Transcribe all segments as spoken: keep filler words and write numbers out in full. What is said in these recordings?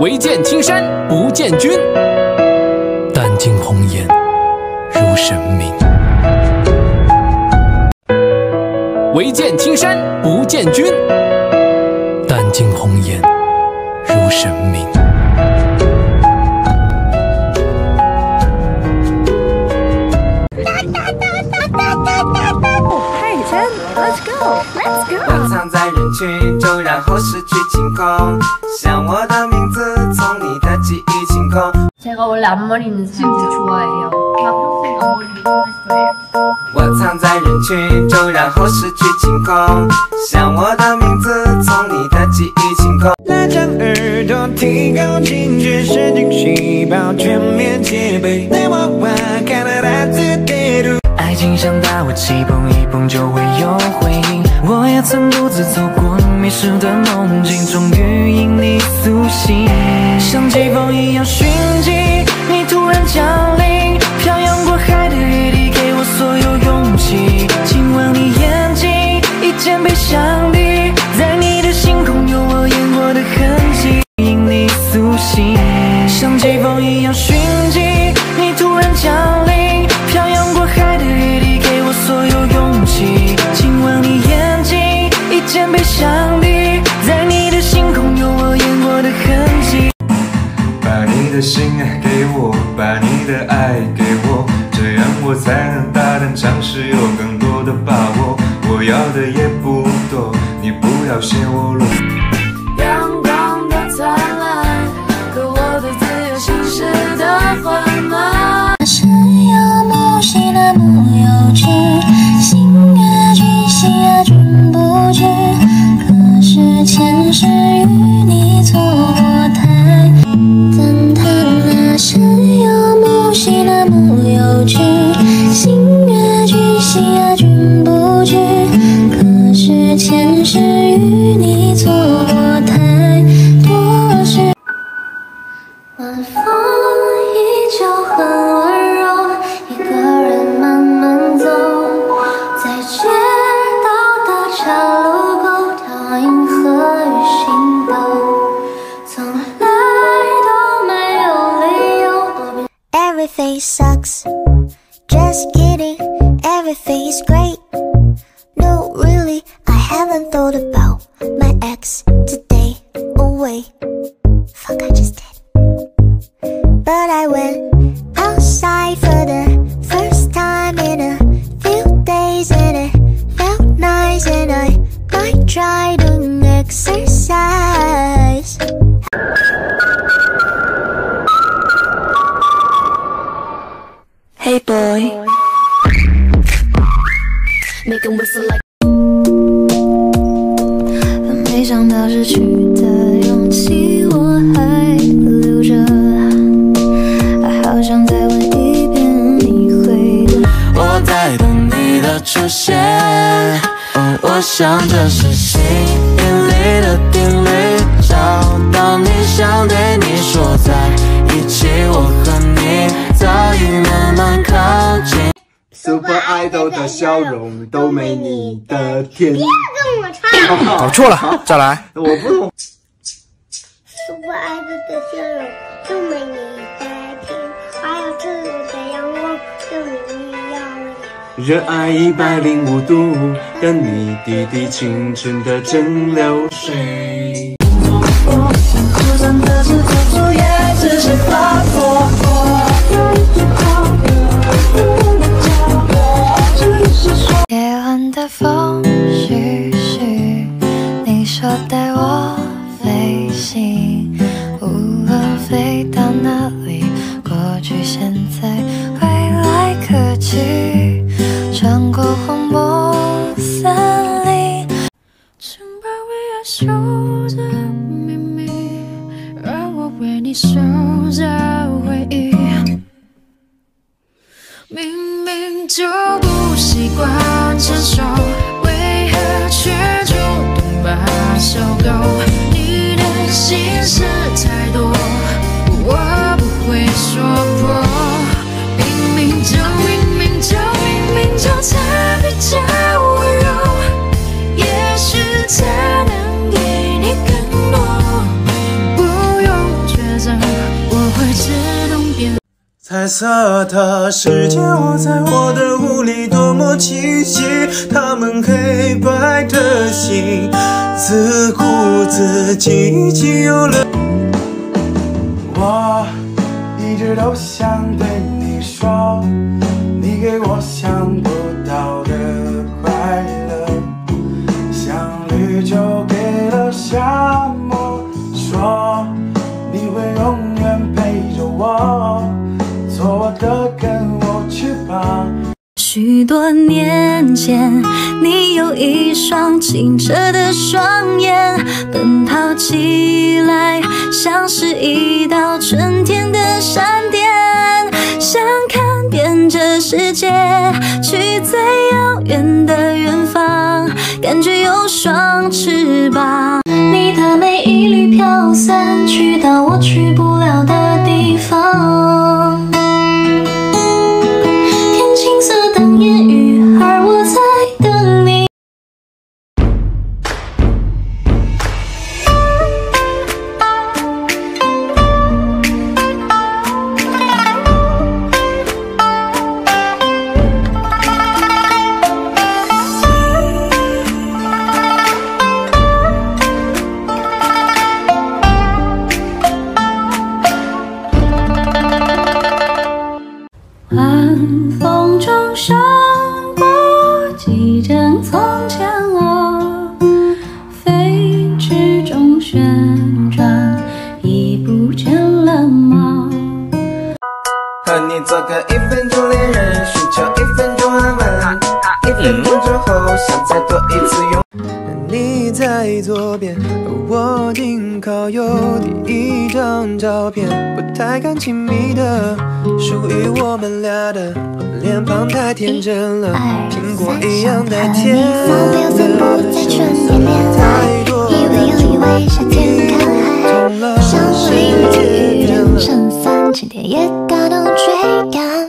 唯见青山不见君， 但惊红颜如神明。 唯见青山不见君， 但惊红颜如神明。 Let's go, let's go。 我藏在人群中，然后失去惊恐，像我的名字从你的记忆清空。 제가 원래 앞머리는 진짜 좋아해요. 나 평생 앞머리 했어요. 我藏在人群中，然后失去惊恐，像我的名字从你的记忆清空。拉长耳朵，提高警觉，神经细胞全面戒备。带我玩，看到大自地图。 爱情像打火机，碰一碰就会有回应。我也曾独自走过迷失的梦境，终于因你苏醒，像疾风一样迅疾。你突然降临，漂洋过海的雨滴给我所有勇气。今晚你眼睛一剑被相抵，在你的星空有我演过的痕迹，因你苏醒，像疾风一样迅疾。你突然降临，漂洋过海的雨滴给我所有勇气。今晚你眼睛一剑被相抵，在你的星空有我演过的痕迹。把你的心给我，把你的爱给我，这样我才能大胆尝试，有更多的把握。我要的也不多，你不要嫌我弱。阳光的灿烂，可我对自由心事的缓慢。 是有木兮那木有枝，心悦君兮啊君不知。可是前世与你错太，赞叹那是有木兮那木有枝，心悦君兮啊君不知。可是前世与你错太多事。晚风依旧很温柔，一个人慢慢走，在街道的岔路口，倒影和雨心动，从来都没有理由躲避。Everything sucks, just kidding. Everything is great. No, really, I haven't thought about my ex today. Oh wait, fuck, I just did. But I went outside for the first time in a few days, and it felt nice, and I might try doing exercise. Hey boy, make him whistle like. 没想到失去的勇气我还留着，好想再问一遍你会的。 我在等你的出现，哦，我想这是心眼里的定律，找到你想对你说在一起，我和你早已慢慢靠近。Super Idol 的笑容都没你的甜。不要跟我唱。 搞错了，再来。 我不懂。Super Idol 的笑容都没你的甜，还有赤裸的阳光就你一样。 热爱一百零五度，跟你滴滴清纯的蒸馏水。就算这次做错也只是发火。 夜晚的风徐徐，你说带我飞行，无论飞到哪里，过去、现在、未来可期，穿过荒漠森林，请把为爱守着秘密，让我为你守着回忆。明明就不习惯牵手，为何却主动把手勾？你的心事太多，我不会说破。明明就明明就明明就他比较温柔，也许他能给你更多，不用觉彩色的世界，我在我的雾里多么清晰，他们黑白的心，自顾自己已经有了。我一直都想对你说，你给我想不到的快乐，相遇就给了沙漠，说你会永远陪着我。做我的跟我翅膀。 许多年前，你有一双清澈的双眼，奔跑起来像是一道春天的闪电，想看遍这世界，去最遥远的远方，感觉有双翅膀。你的美一缕飘散，去到我去不了的地方。晚风中闪过几帧从前啊，飞驰中旋转，已不见了吗？ 和你做个一分钟恋人，寻求一分钟安稳，一分钟之后想再多一次拥。你在左边，我紧靠右，第一张照片不太敢亲密的，属于我们俩的，脸庞太天真了，苹果一样的甜了，太多的以为夏天看海，像是雨人撑伞，晴天也感到追赶。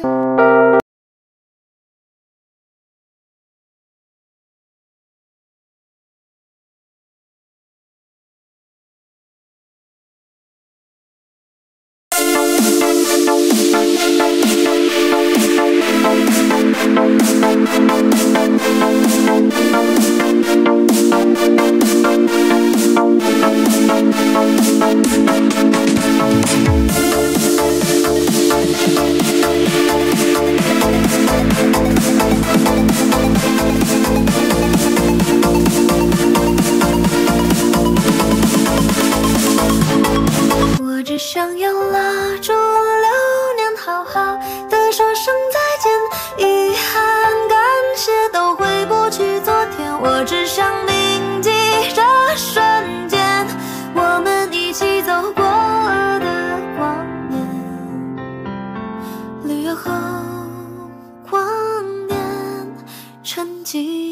我只想要拉住流年，好好的说声再见，遗憾感谢都回不去昨天，我只想铭记这瞬间，我们一起走过的光年，旅游后光年沉寂。